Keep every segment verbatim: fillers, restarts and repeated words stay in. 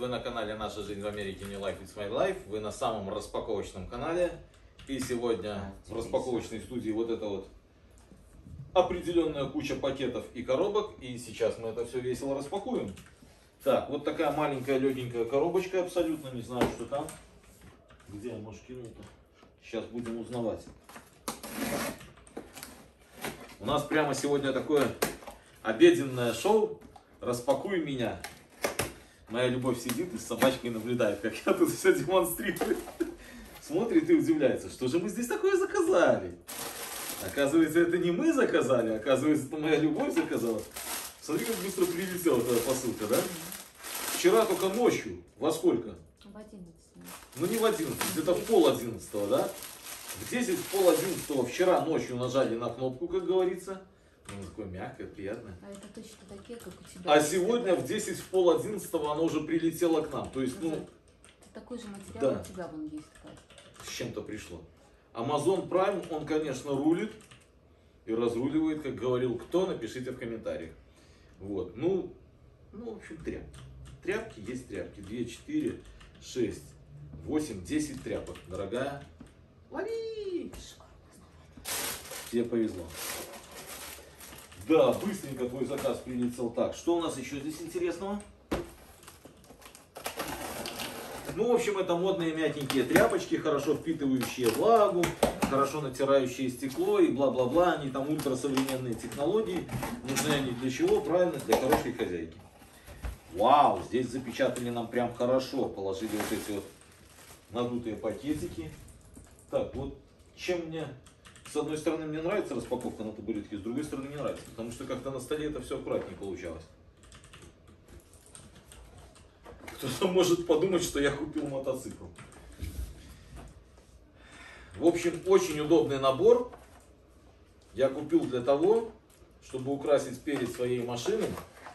вы на канале «Наша жизнь в Америке, New Life, It's My Life». Вы на самом распаковочном канале. И сегодня в распаковочной студии вот это вот определенная куча пакетов и коробок. И сейчас мы это все весело распакуем. Так, вот такая маленькая легенькая коробочка, абсолютно не знаю, что там. Где я, может, кину-то? Сейчас будем узнавать. У нас прямо сегодня такое обеденное шоу. Распакуй меня. Моя любовь сидит и с собачкой наблюдает, как я тут все демонстрирую. Смотрит и удивляется, что же мы здесь такое заказали. Оказывается, это не мы заказали, оказывается, это моя любовь заказала. Смотри, как быстро прилетела эта посылка, да? Вчера только ночью. Во сколько? В одиннадцать. Ну не в одиннадцать, где-то в пол одиннадцатого, да? В десять, в пол одиннадцатого вчера ночью нажали на кнопку, как говорится. Ну, такое мягкое, приятное. А это точно такие, как у тебя. А сегодня в десять, в пол одиннадцатого оно уже прилетело к нам. То есть, ну... Это такой же материал, да. у тебя вон есть такая. С чем-то пришло. Amazon Prime, он, конечно, рулит и разруливает, как говорил кто, напишите в комментариях. Вот, ну, ну, в общем, тряпки. Тряпки есть тряпки. две, четыре, шесть, восемь, десять тряпок. Дорогая, лови! Тебе повезло. Да, быстренько твой заказ прилетел. Так, что у нас еще здесь интересного? Ну, в общем, это модные мягенькие тряпочки, хорошо впитывающие влагу, хорошо натирающие стекло и бла-бла-бла. Они там ультрасовременные технологии. Нужны они для чего? Правильно, для хорошей хозяйки. Вау, здесь запечатали нам прям хорошо. Положили вот эти вот надутые пакетики. Так, вот чем мне... С одной стороны, мне нравится распаковка на табуретке, с другой стороны, не нравится. Потому что как-то на столе это все аккуратнее получалось. Кто-то может подумать, что я купил мотоцикл. В общем, очень удобный набор. Я купил для того, чтобы украсить перед своей машины.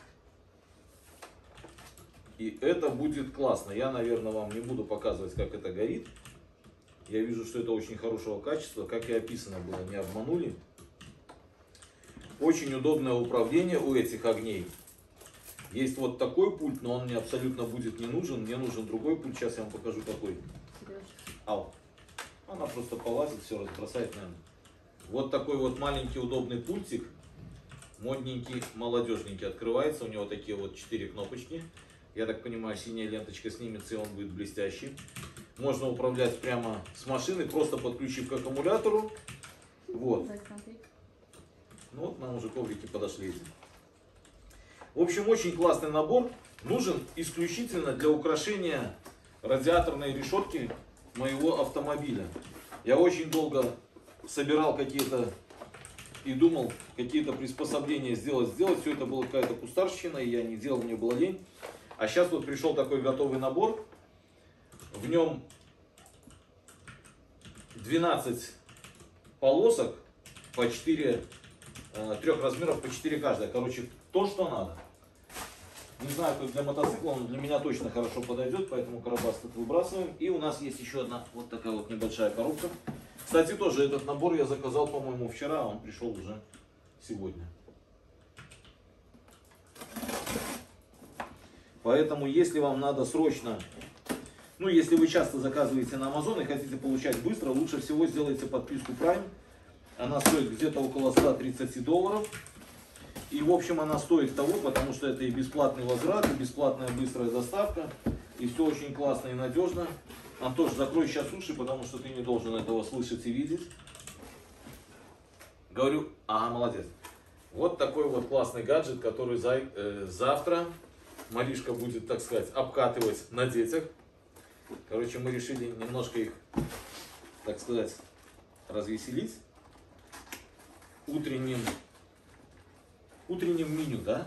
И это будет классно. Я, наверное, вам не буду показывать, как это горит. Я вижу, что это очень хорошего качества, как и описано было, не обманули. Очень удобное управление у этих огней. Есть вот такой пульт, но он мне абсолютно будет не нужен. Мне нужен другой пульт, сейчас я вам покажу какой. Ау. Она просто полазит, все разбросает, наверное. Вот такой вот маленький удобный пультик. Модненький, молодежненький. Открывается, у него такие вот четыре кнопочки. Я так понимаю, синяя ленточка снимется, и он будет блестящий. Можно управлять прямо с машины, просто подключив к аккумулятору. Вот. Ну вот нам уже коврики подошли. В общем, очень классный набор. Нужен исключительно для украшения радиаторной решетки моего автомобиля. Я очень долго собирал какие-то и думал, какие-то приспособления сделать. Сделать все это было какая-то кустарщина, и я не делал, мне было лень. А сейчас вот пришел такой готовый набор. В нем двенадцать полосок по четыре, трех размеров по четыре каждая. Короче, то, что надо. Не знаю, как для мотоцикла, он для меня точно хорошо подойдет, поэтому коробас тут выбрасываем. И у нас есть еще одна вот такая вот небольшая коробка. Кстати, тоже этот набор я заказал, по-моему, вчера, а он пришел уже сегодня. Поэтому, если вам надо срочно, ну, если вы часто заказываете на Amazon и хотите получать быстро, лучше всего сделайте подписку Prime. Она стоит где-то около ста тридцати долларов. И, в общем, она стоит того, потому что это и бесплатный возврат, и бесплатная быстрая доставка. И все очень классно и надежно. Антош, закрой сейчас уши, потому что ты не должен этого слышать и видеть. Говорю, ага, молодец. Вот такой вот классный гаджет, который за, э, завтра Маришка будет, так сказать, обкатывать на детях. Короче, мы решили немножко их, так сказать, развеселить утренним, утренним меню, да?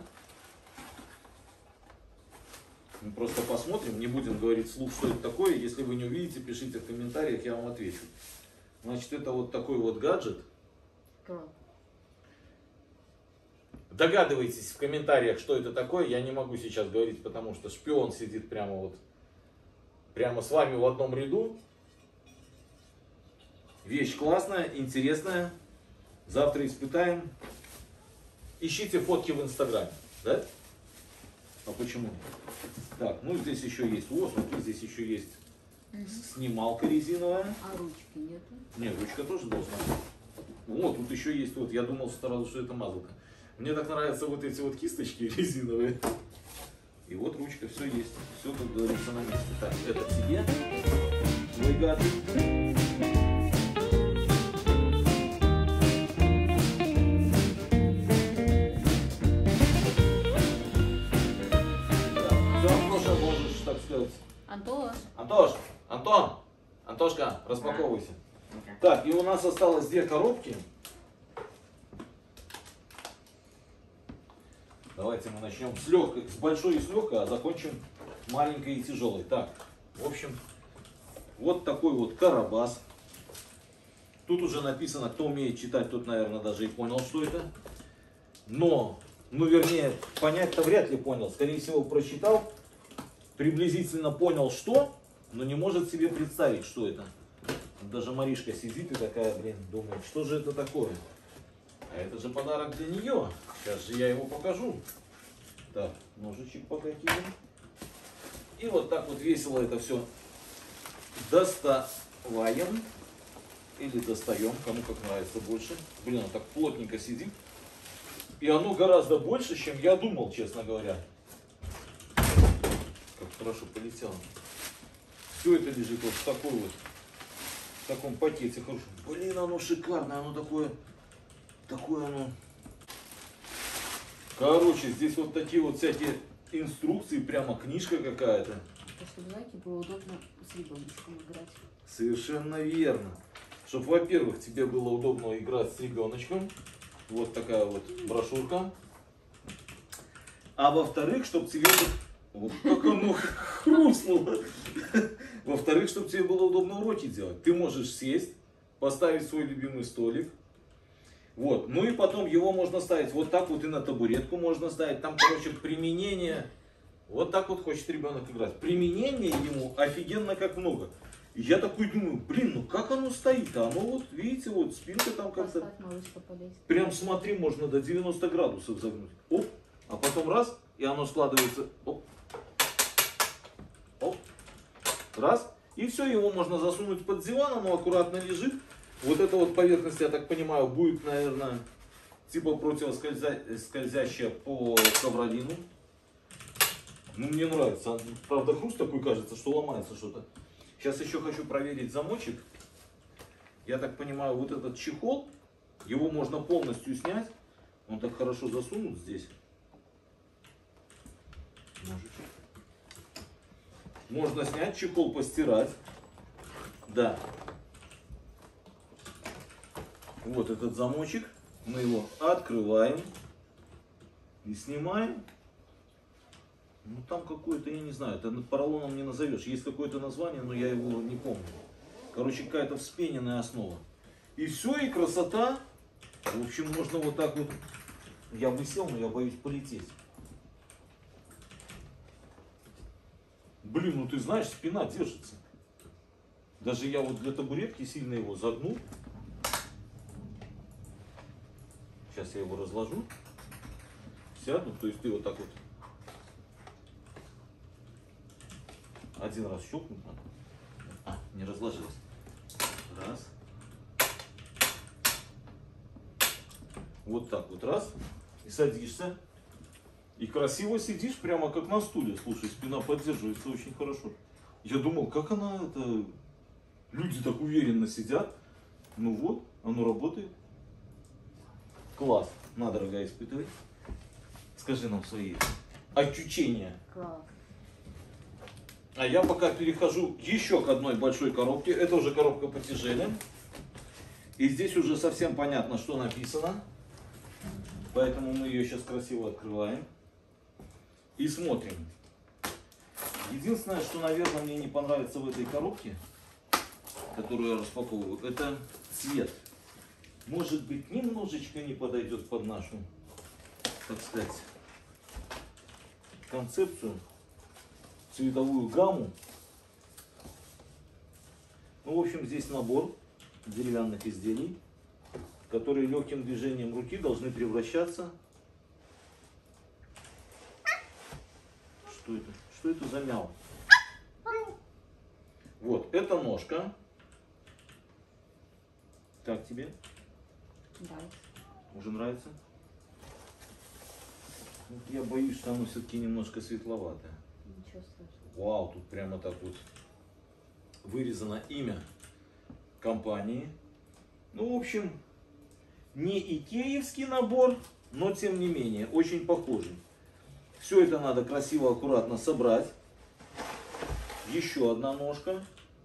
Мы просто посмотрим, не будем говорить вслух, что это такое. Если вы не увидите, пишите в комментариях, я вам отвечу. Значит, это вот такой вот гаджет. Догадывайтесь в комментариях, что это такое. Я не могу сейчас говорить, потому что шпион сидит прямо вот, прямо с вами в одном ряду. Вещь классная, интересная. Завтра испытаем. Ищите фотки в Инстаграме, да? А почему? Так, ну здесь еще есть воздух, здесь еще есть Мгм. снималка резиновая. А ручки нету? Нет, ручка тоже должна быть. Вот, тут еще есть, вот, я думал сразу, что это мазалка. Мне так нравятся вот эти вот кисточки резиновые. И вот ручка, все есть. Все, как говорится, на месте. Так, это тебе, мой гаджет. Антош. Антош, Антон, Антошка, распаковывайся. Так, и у нас осталось две коробки. Давайте мы начнем с легкой, с большой и с легкой, а закончим маленькой и тяжелой. Так, в общем, вот такой вот карабас. Тут уже написано, кто умеет читать, тот, наверное, даже и понял, что это. Но, ну вернее, понять-то вряд ли понял. Скорее всего, прочитал, приблизительно понял, что, но не может себе представить, что это. Даже Маришка сидит и такая, блин, думает, что же это такое. А это же подарок для нее. Сейчас же я его покажу. Так, ножичек покатили. И вот так вот весело это все доставаем. Или достаем, кому как нравится больше. Блин, он так плотненько сидит. И оно гораздо больше, чем я думал, честно говоря. Как хорошо полетело. Все это лежит вот в такой вот, в таком пакете хорошем. Блин, оно шикарное, оно такое, такое оно. Короче, здесь вот такие вот всякие инструкции, прямо книжка какая-то. Чтобы, знаете, было удобно с ребеночком играть. Совершенно верно. Чтобы, во-первых, тебе было удобно играть с ребеночком. Вот такая вот брошюрка. А во-вторых, чтобы тебе... Вот как оно хрустнуло. Во-вторых, чтобы тебе было удобно уроки делать. Ты можешь сесть, поставить свой любимый столик. Вот. Ну и потом его можно ставить вот так вот и на табуретку можно ставить. Там, короче, применение... Вот так вот хочет ребенок играть. Применение ему офигенно как много. И я такой думаю, блин, ну как оно стоит-то? Оно вот, видите, вот спинка там как-то... Прям смотри, можно до девяноста градусов загнуть. Оп, а потом раз, и оно складывается. Оп, оп, раз. И все, его можно засунуть под диван, оно аккуратно лежит. Вот эта вот поверхность, я так понимаю, будет, наверное, типа противоскользящая по ковролину. Ну, мне нравится. Правда, хруст такой кажется, что ломается что-то. Сейчас еще хочу проверить замочек. Я так понимаю, вот этот чехол, его можно полностью снять. Он так хорошо засунут здесь. Ножичек. Можно снять, чехол постирать. Да. Вот этот замочек. Мы его открываем и снимаем. Ну там какое-то, я не знаю, это поролоном не назовешь. Есть какое-то название, но я его не помню. Короче, какая-то вспененная основа. И все, и красота. В общем, можно вот так вот. Я бы сел, но я боюсь полететь. Блин, ну ты знаешь, спина держится. Даже я вот для табуретки сильно его загнул. Сейчас я его разложу. Сяду, то есть ты вот так вот. Один раз щелкнуть надо. А, не разложилось. Раз. Вот так вот раз. И садишься. И красиво сидишь, прямо как на стуле. Слушай, спина поддерживается очень хорошо. Я думал, как она это... Люди так уверенно сидят. Ну вот, оно работает. Класс. На, дорогая, испытывай. Скажи нам свои ощущения. Класс. А я пока перехожу еще к одной большой коробке. Это уже коробка потяжелее. И здесь уже совсем понятно, что написано. Поэтому мы ее сейчас красиво открываем. И смотрим. Единственное, что, наверное, мне не понравится в этой коробке, которую я распаковываю, это цвет. Может быть, немножечко не подойдет под нашу, так сказать, концепцию. Цветовую гамму. Ну, в общем, здесь набор деревянных изделий, которые легким движением руки должны превращаться Что это? Что это за мяу? Вот, это ножка. Как тебе? Нравится. Уже нравится? Вот я боюсь, что оно все-таки немножко светловатое. Ничего страшного. Вау, тут прямо так вот вырезано имя компании. Ну, в общем, не икеевский набор, но тем не менее, очень похожий. Все это надо красиво, аккуратно собрать. Еще одна ножка.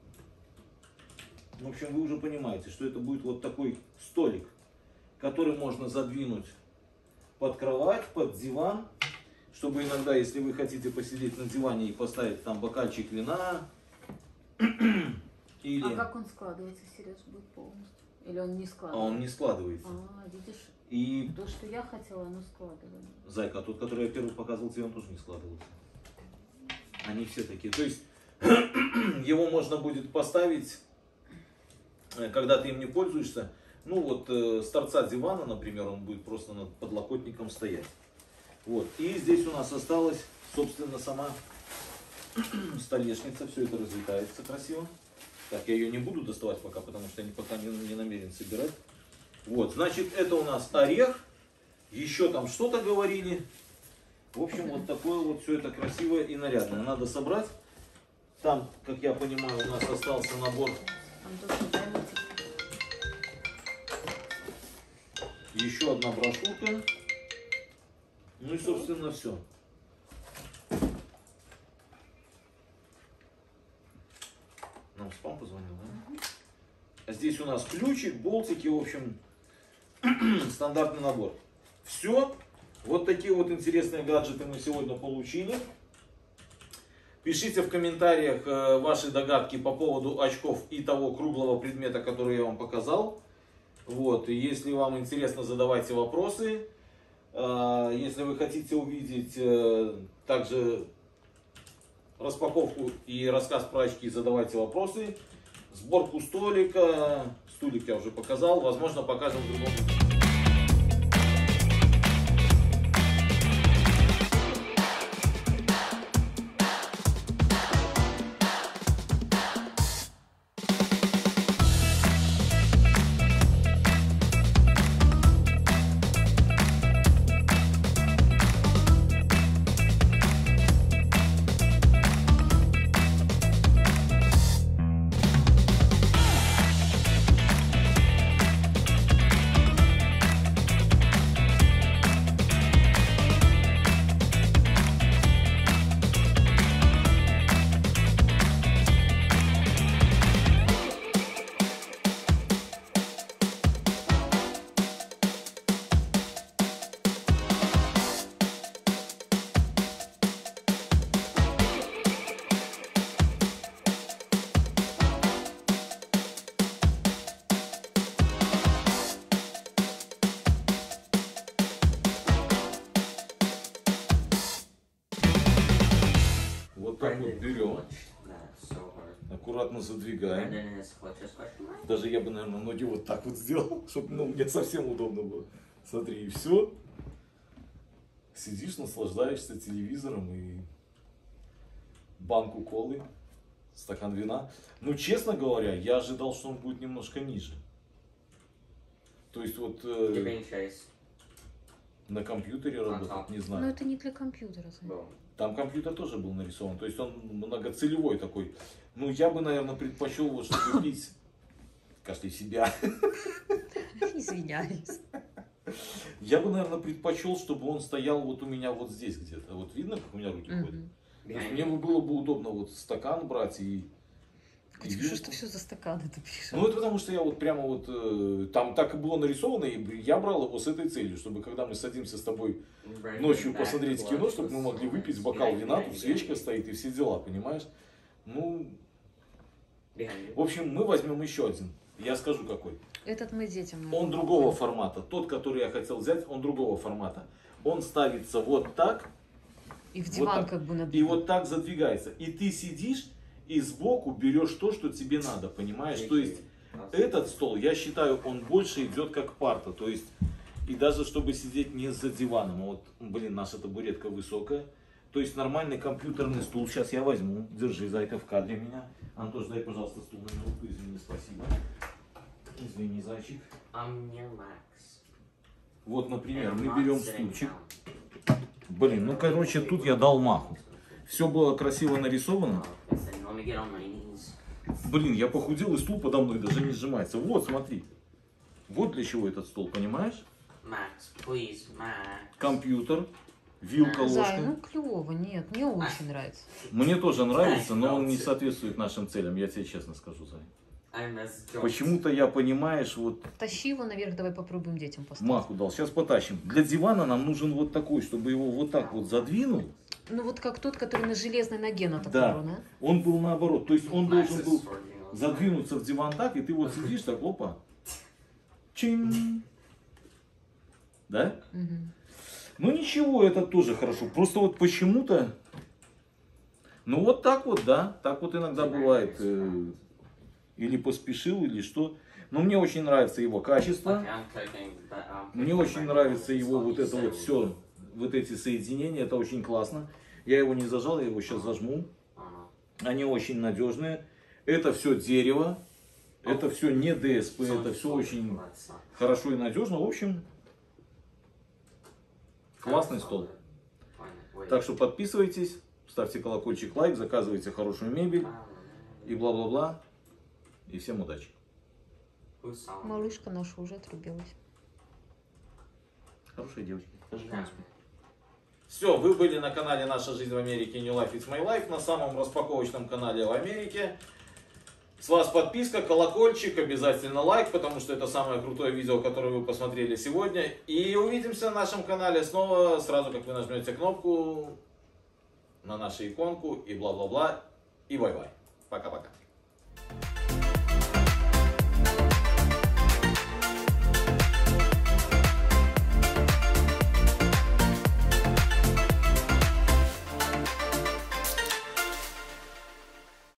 В общем, вы уже понимаете, что это будет вот такой столик, который можно задвинуть под кровать, под диван, чтобы иногда, если вы хотите посидеть на диване и поставить там бокальчик вина, или... А как он складывается, Сереж, будет полностью? Или он не А складывается? он не складывается. А, видишь, И, то, что я хотела, оно складывается. зайка, тот, который я первый показывал тебе, он тоже не складывался. Они все такие. То есть, его можно будет поставить, э, когда ты им не пользуешься. Ну вот, э, с торца дивана, например, он будет просто над подлокотником стоять. Вот. И здесь у нас осталась, собственно, сама столешница. Все это разлетается красиво. Так, я ее не буду доставать пока, потому что я пока не, не намерен собирать. Вот, значит, это у нас орех. Еще там что-то говорили. В общем, вот такое вот все это красивое и нарядное. Надо собрать. Там, как я понимаю, у нас остался набор. Антоша, дай мне телефон. Еще одна брошюрка. Ну и, собственно, все. Нам спам позвонил, да? А здесь у нас ключик, болтики, в общем, стандартный набор. Все. Вот такие вот интересные гаджеты мы сегодня получили. Пишите в комментариях ваши догадки по поводу очков и того круглого предмета, который я вам показал. Вот. И если вам интересно, задавайте вопросы. Если вы хотите увидеть также распаковку и рассказ про очки, задавайте вопросы. Сборку столика, столик я уже показал, возможно, покажем в другом. Вот так вот берем, аккуратно задвигаем. Даже я бы, наверное, ноги вот так вот сделал, чтобы ну, мне совсем удобно было. Смотри, и все. Сидишь, наслаждаешься телевизором и банку колы, стакан вина. Ну, честно говоря, я ожидал, что он будет немножко ниже. То есть вот э, на компьютере работать, не знаю. Но это не для компьютера. Там компьютер тоже был нарисован, то есть он многоцелевой такой. Ну, я бы, наверное, предпочел, вот, чтобы пить каждый себя. Извиняюсь. Я бы, наверное, предпочел, чтобы он стоял вот у меня вот здесь где-то. Вот видно, как у меня руки ходят? То есть мне бы было бы удобно вот стакан брать и... У тебя что, что все за стаканы ты пишешь? Ну, это потому что я вот прямо вот... Э, там так и было нарисовано, и я брал его с этой целью, чтобы когда мы садимся с тобой ночью посмотреть кино, чтобы мы могли выпить бокал вина, тут свечка стоит и все дела, понимаешь? Ну, в общем, мы возьмем еще один. Я скажу какой. Этот мы детям. Он другого формата. Тот, который я хотел взять, он другого формата. Он ставится вот так. И в диван вот как бы над... И вот так задвигается. И ты сидишь и сбоку берешь то, что тебе надо, понимаешь? То есть этот стол, я считаю, он больше идет как парта. То есть, и даже чтобы сидеть не за диваном, а вот, блин, наша табуретка высокая, То есть нормальный компьютерный стул. Сейчас я возьму. Держи, зайка, в кадре меня. Антош, дай, пожалуйста, стул на минутку. Извини, спасибо. Извини, зайчик. Вот, например, мы берем стульчик. Блин, ну, короче, тут я дал маху. Все было красиво нарисовано. Блин, я похудел, и стул подо мной даже не сжимается. Вот, смотри. Вот для чего этот стол, понимаешь? Компьютер, вилка, Зай, ложка. ну клево, нет, мне очень нравится. Мне тоже нравится, но он не соответствует нашим целям, я тебе честно скажу, Зай. Почему-то я, понимаешь, вот Тащи его наверх, давай попробуем детям поставить. маху дал. Сейчас потащим. Для дивана нам нужен вот такой, чтобы его вот так вот задвинул. Ну вот как тот, который на железной ноге на такой, Да, да? он был наоборот. То есть он должен был задвинуться в диван так, и ты вот сидишь так, опа. Чин. Да? Угу. Ну ничего, это тоже хорошо. Просто вот почему-то... Ну вот так вот, да. Так вот иногда бывает. э, Или поспешил, или что. Но мне очень нравится его качество. Мне очень нравится его вот это вот все, вот эти соединения. Это очень классно. Я его не зажал, я его сейчас зажму. Они очень надежные. Это все дерево. Это все не ДСП. Это все очень хорошо и надежно. В общем, классный стол. Так что подписывайтесь, ставьте колокольчик, лайк, заказывайте хорошую мебель и бла-бла-бла. И всем удачи. Малышка наша уже отрубилась. Хорошая девочка. Все, вы были на канале «Наша жизнь в Америке» New Life It's My Life, на самом распаковочном канале в Америке. С вас подписка, колокольчик, обязательно лайк, потому что это самое крутое видео, которое вы посмотрели сегодня. И увидимся на нашем канале снова, сразу как вы нажмете кнопку на нашу иконку и бла-бла-бла, и бай-бай.